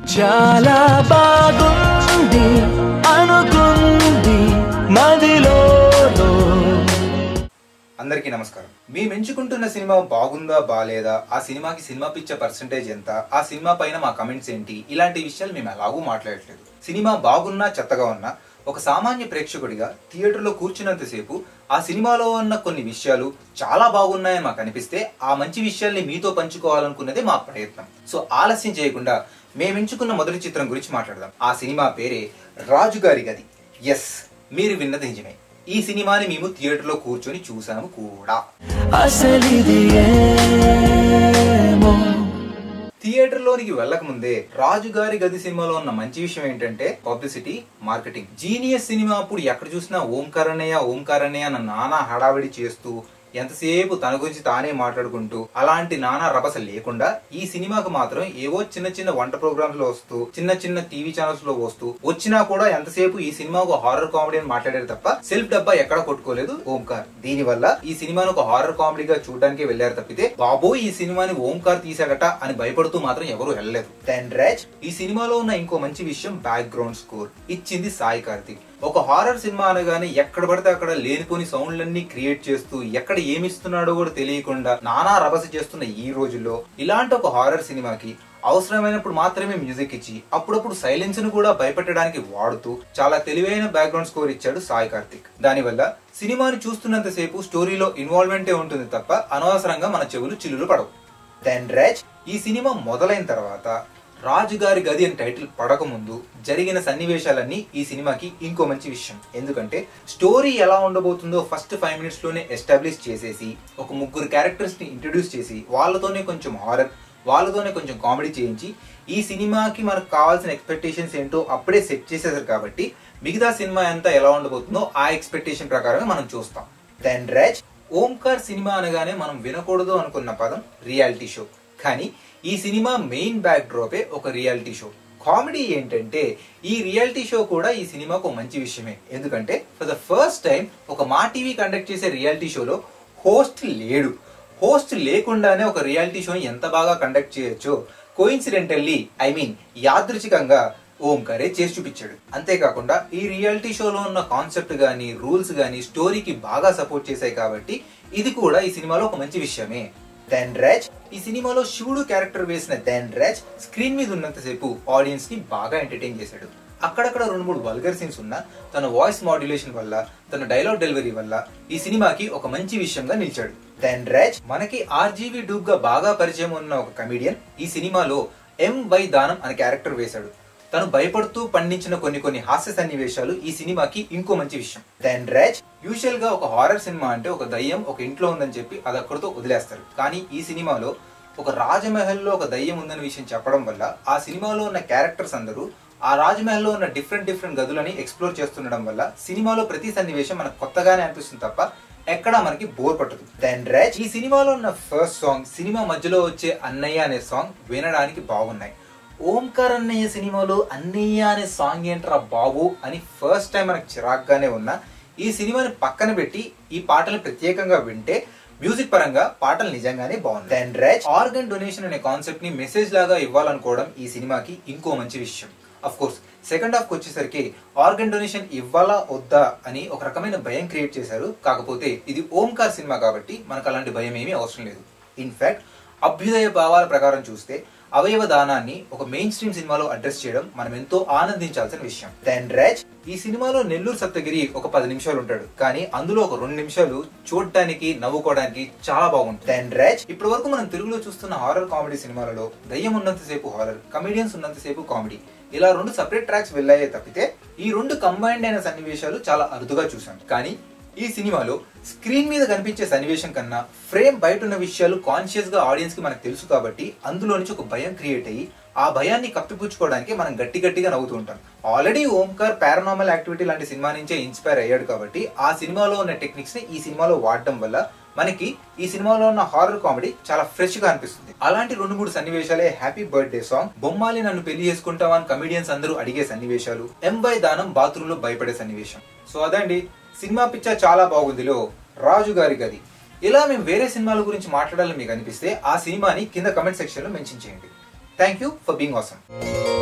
చాలా బాగుంది అనుకుంది మదిలో. అందరికీ నమస్కారం. మేము ఎంచుకుంటున్న సినిమా బాగుందా బాలేదా, ఆ సినిమాకి సినిమా పిచ్చ పర్సంటేజ్ ఎంత, ఆ సినిమా పైన మా కమెంట్స్ ఏంటి, ఇలాంటి విషయాలు మేము ఎలాగూ మాట్లాడట్లేదు. సినిమా బాగున్నా చెత్తగా ఉన్నా ఒక సామాన్య ప్రేక్షకుడిగా థియేటర్లో కూర్చున్నంతసేపు ఆ సినిమాలో ఉన్న కొన్ని విషయాలు చాలా బాగున్నాయని మాకు అనిపిస్తే ఆ మంచి విషయాల్ని మీతో పంచుకోవాలనుకున్నదే మా ప్రయత్నం. సో ఆలస్యం చేయకుండా మేము ఎంచుకున్న మొదటి చిత్రం గురించి మాట్లాడదాం. ఆ సినిమా పేరే రాజుగారి గది. ఎస్, మీరు విన్నది నిజమే. ఈ సినిమాని మేము థియేటర్లో కూర్చొని చూసాము కూడా. థియేటర్లోనికి వెళ్ళక ముందే రాజుగారి గది సినిమాలో ఉన్న మంచి విషయం ఏంటంటే పబ్లిసిటీ, మార్కెటింగ్. జీనియస్ సినిమా అప్పుడు ఎక్కడ చూసినా ఓంకార్ అన్నయ్య అన్న నానా హడావిడి చేస్తూ ఎంతసేపు తన గురించి తానే మాట్లాడుకుంటూ అలాంటి నానా రభస లేకుండా ఈ సినిమాకు మాత్రం ఏవో చిన్న చిన్న వంట ప్రోగ్రామ్స్ లో వస్తూ చిన్న చిన్న టీవీ ఛానల్స్ లో వస్తూ వచ్చినా కూడా ఎంతసేపు ఈ సినిమా ఒక హారర్ కామెడీ అని మాట్లాడారు తప్ప సెల్ఫ్ డబ్బా ఎక్కడ కొట్టుకోలేదు ఓంకార్. దీనివల్ల ఈ సినిమాను ఒక హారర్ కామెడీగా చూడడానికి వెళ్లారు తప్పితే బాబో ఈ సినిమాని ఓంకార్ తీసాడట అని భయపడుతూ మాత్రం ఎవరు వెళ్ళలేదు. ధన్రాజ్. ఈ సినిమాలో ఉన్న ఇంకో మంచి విషయం బ్యాక్గ్రౌండ్ స్కోర్ ఇచ్చింది సాయి కార్తిక్. ఒక హారర్ సినిమా అనగానే ఎక్కడ పడితే అక్కడ లేనిపోని సౌండ్లన్నీ క్రియేట్ చేస్తూ ఎక్కడ ఏమిస్తున్నాడో కూడా తెలియకుండా నానా రభస చేస్తున్న ఈ రోజుల్లో ఇలాంటి ఒక హారర్ సినిమాకి అవసరమైనప్పుడు మాత్రమే మ్యూజిక్ ఇచ్చి అప్పుడప్పుడు సైలెన్స్ ను కూడా భయపెట్టడానికి వాడుతూ చాలా తెలివైన బ్యాక్గ్రౌండ్ స్కోర్ ఇచ్చాడు సాయి కార్తిక్. దానివల్ల సినిమాని చూస్తున్నంతసేపు స్టోరీలో ఇన్వాల్వ్మెంటే ఉంటుంది తప్ప అనవసరంగా మన చెవులు చిల్లులు పడవు. ధన్రాజ్. ఈ సినిమా మొదలైన తర్వాత రాజుగారి గది అని టైటిల్ పడక ముందు జరిగిన సన్నివేశాలన్నీ ఈ సినిమాకి ఇంకో మంచి విషయం. ఎందుకంటే స్టోరీ ఎలా ఉండబోతుందో ఫస్ట్ 5 minutes లోనే ఎస్టాబ్లిష్ చేసేసి ఒక ముగ్గురు క్యారెక్టర్స్ ని ఇంట్రడ్యూస్ చేసి వాళ్ళతోనే కొంచెం హారర్, వాళ్ళతోనే కొంచెం కామెడీ చేయించి ఈ సినిమాకి మనకు కావాల్సిన ఎక్స్పెక్టేషన్స్ ఏంటో అప్పుడే సెట్ చేసేసారు కాబట్టి మిగతా సినిమా ఎంత ఎలా ఉండబోతుందో ఆ ఎక్స్పెక్టేషన్ ప్రకారమే మనం చూస్తాం. ధన్రాజ్. ఓంకార్ సినిమా అనగానే మనం వినకూడదు అనుకున్న పదం రియాలిటీ షో. కానీ ఈ సినిమా మెయిన్ బ్యాక్ డ్రాపే ఒక రియాలిటీ షో. కామెడీ ఏంటంటే ఈ రియాలిటీ షో కూడా ఈ సినిమాకు మంచి విషయమే. ఎందుకంటే ఫర్ ద ఫస్ట్ టైం ఒక మా టీవీ కండక్ట్ చేసే రియాలిటీ షోలో హోస్ట్ లేడు. హోస్ట్ లేకుండానే ఒక రియాలిటీ షోని ఎంత బాగా కండక్ట్ చేయొచ్చో కోయిన్సిడెంటల్లీ యాదృచ్ఛికంగా ఓంకారే చేసి చూపించాడు. అంతేకాకుండా ఈ రియాలిటీ షోలో ఉన్న కాన్సెప్ట్ గానీ రూల్స్ గానీ స్టోరీకి బాగా సపోర్ట్ చేశాయి కాబట్టి ఇది కూడా ఈ సినిమాలో ఒక మంచి విషయమే. ధన్రాజ్. ఈ సినిమాలో శివుడు క్యారెక్టర్ వేసిన ధన్రాజ్ స్క్రీన్ మీద ఉన్నంతసేపు ఆడియన్స్ ని బాగా ఎంటర్టైన్ చేశాడు. అక్కడక్కడ 2-3 వల్గర్ సీన్స్ ఉన్నా తన వాయిస్ మాడ్యులేషన్ వల్ల, తన డైలాగ్ డెలివరీ వల్ల ఈ సినిమాకి ఒక మంచి విషయంగా నిలిచాడు. ధన్రాజ్. మనకి ఆర్జీవి డూబ్ గా బాగా పరిచయం ఉన్న ఒక కమెడియన్ ఈ సినిమాలో MY దానం అనే క్యారెక్టర్ వేశాడు. తను భయపడుతూ పండించిన కొన్ని హాస్య సన్నివేశాలు ఈ సినిమాకి ఇంకో మంచి విషయం. ధన్రాజ్. యూజువల్ గా ఒక హారర్ సినిమా అంటే ఒక దయ్యం ఒక ఇంట్లో ఉందని చెప్పి అది అక్కడితో వదిలేస్తారు. కానీ ఈ సినిమాలో ఒక రాజమహల్లో ఒక దయ్యం ఉందనే విషయం చెప్పడం వల్ల ఆ సినిమాలో ఉన్న క్యారెక్టర్స్ అందరూ ఆ రాజమహల్లో ఉన్న డిఫరెంట్ గదులని ఎక్స్ప్లోర్ చేస్తుండడం వల్ల సినిమాలో ప్రతి సన్నివేశం మనకు కొత్తగానే అనిపిస్తుంది తప్ప ఎక్కడా మనకి బోర్ పట్టదు. ధన్రాజ్. ఈ సినిమాలో ఉన్న ఫస్ట్ సాంగ్, సినిమా మధ్యలో వచ్చే అన్నయ్య అనే సాంగ్ వినడానికి బాగున్నాయి. ఓంకార్ అన్నయ్య సినిమాలో అన్నయ్య అనే సాంగ్ ఏంట్రా బాబు అని ఫస్ట్ టైం మనకు చిరాగ్గానే ఉన్నా ఈ సినిమాని పక్కన పెట్టి ఈ పాటలు ప్రత్యేకంగా వింటే మ్యూజిక్ పరంగా పాటలు నిజంగానే బాగుంది. ధన్రాజ్. ఆర్గన్ డొనేషన్ అనే కాన్సెప్ట్ ని మెసేజ్ లాగా ఇవ్వాలనుకోవడం ఈ సినిమాకి ఇంకో మంచి విషయం. అఫ్ కోర్స్ సెకండ్ హాఫ్ వచ్చేసరికి ఆర్గన్ డొనేషన్ ఇవ్వాలా వద్దా అని ఒక రకమైన భయం క్రియేట్ చేశారు. కాకపోతే ఇది ఓంకార్ సినిమా కాబట్టి మనకు అలాంటి భయం ఏమీ అవసరం లేదు. ఇన్ఫాక్ట్ అభ్యుదయ భావాల ప్రకారం చూస్తే అవయవ దానాన్ని ఒక మెయిన్ స్ట్రీమ్ సినిమాలో అడ్రస్ చేయడం మనం ఎంతో ఆనందించాల్సిన విషయం. ధన్రాజ్. ఈ సినిమాలో నెల్లూరు సప్తగిరి ఒక 10 నిమిషాలు ఉంటాడు. కానీ అందులో ఒక 2 నిమిషాలు చూడటానికి నవ్వుకోవడానికి చాలా బాగుంటుంది. ధన్రాజ్. ఇప్పటి వరకు మనం తెలుగులో చూస్తున్న హారర్ కామెడీ సినిమాలలో దయ్యం ఉన్నంతసేపు హారర్, కమెడియన్స్ ఉన్నంతసేపు కామెడీ, ఇలా 2 సెపరేట్ ట్రాక్స్ వెళ్ళాయే తప్పితే ఈ 2 కంబైన్డ్ అయిన సన్నివేశాలు చాలా అరుదుగా చూసాం. కానీ ఈ సినిమాలో స్క్రీన్ మీద కనిపించే సన్నివేశం కన్నా ఫ్రేమ్ బయట ఉన్న విషయాలు కాన్షియస్ గా ఆడియన్స్ కి మనకు తెలుసు కాబట్టి అందులో నుంచి ఒక భయం క్రియేట్ అయ్యి ఆ భయాన్ని కప్పిపుచ్చుకోవడానికి మనం గట్టిగా నవ్వుతూ ఉంటాం. ఆల్రెడీ ఓంకార్ పారానార్మల్ యాక్టివిటీ లాంటి సినిమా నుంచే ఇన్స్పైర్ అయ్యాడు కాబట్టి ఆ సినిమాలో ఉన్న టెక్నిక్స్ ని ఈ సినిమాలో వాడటం వల్ల మనకి ఈ సినిమాలో ఉన్న హారర్ కామెడీ చాలా ఫ్రెష్ గా అనిపిస్తుంది. అలాంటి 2-3 సన్నివేశాలే హ్యాపీ బర్త్డే సాంగ్, బొమ్మాలి నన్ను పెళ్లి చేసుకుంటావా అని కమెడియన్స్ అందరూ అడిగే సన్నివేశాలు, MY దానం బాత్రూమ్ లో భయపడే సన్నివేశం. సో అదండి సినిమా పిచ్చ చాలా బాగుందిలో రాజుగారి గది. ఇలా మేము వేరే సినిమాల గురించి మాట్లాడాలని మీకు అనిపిస్తే ఆ సినిమాని కింద కమెంట్ సెక్షన్ లో మెన్షన్ చేయండి. Thank you for being awesome.